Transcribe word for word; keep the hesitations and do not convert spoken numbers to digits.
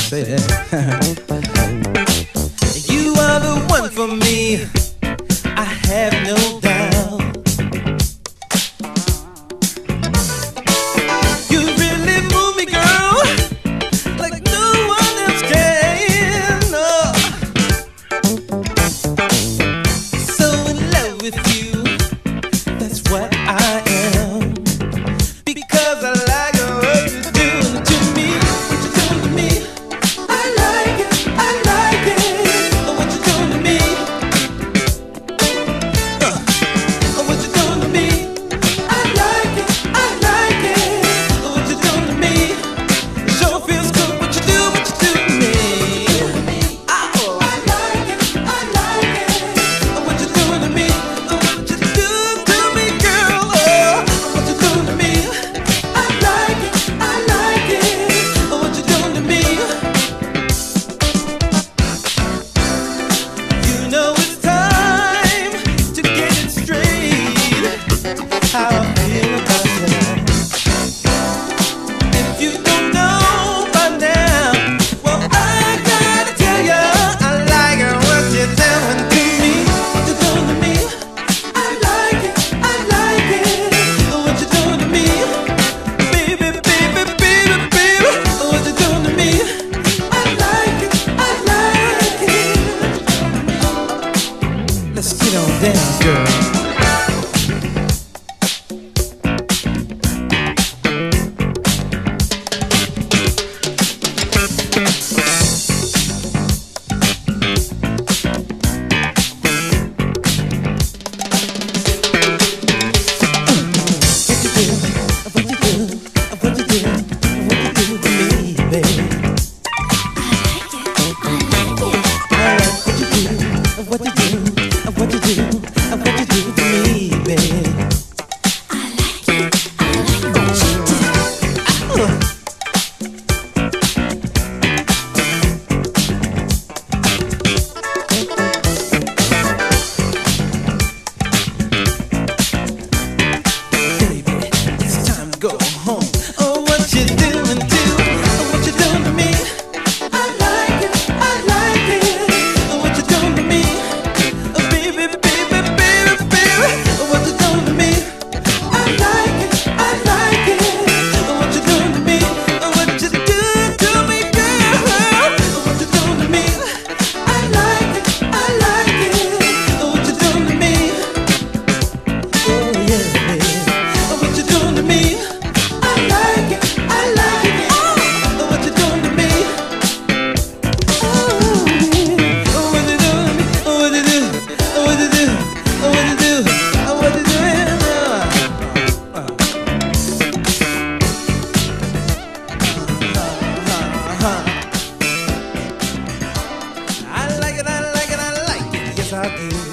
say that. You are the one for me, I have no doubt. You really move me, girl, like no one else can. Oh. So in love with you, that's what I am. Because I like what you're doing to me, what you're doing to me. I like it, I like it, what you're doing to me. Uh, what you're doing to me. I like it, I like it, what you're doing to me. It sure feels good what you do, what you do to me. Oh, I like it, I like it, what you're doing to me. What you do to me, girl. Oh, what you're doing to me. I like it, I like it, what you're doing to me. You know it's time to get it straight, how I feel about you. If you don't know by now, well, I gotta tell you, I like it what you're doing to me. What you're doing to me. I like it, I like it, what you're doing to me. Baby, baby, baby, baby, what you doing to me. I like it, I like it. Let's get on down, girl. What you do, what you do, what you do to me, baby. I like what you do, what you do, what you do, what you do to me, baby. Baby, it's time to go home. Oh, what you doing to? What you doing to me? I like it, I like it, what you doing to me. Oh, baby, baby, baby, baby, what you doing to me. I like it, I like it, what you doing to me. What you do to me, girl. What you doing to me. I like it, I like it, what you doing to me. Oh yeah, baby, what you doing to me. I like it, I like it, what you doing to me. Oh, what you doing to me. What you do, what you do, what you do, what you doing. I like it, I like it, I like it, yes I do.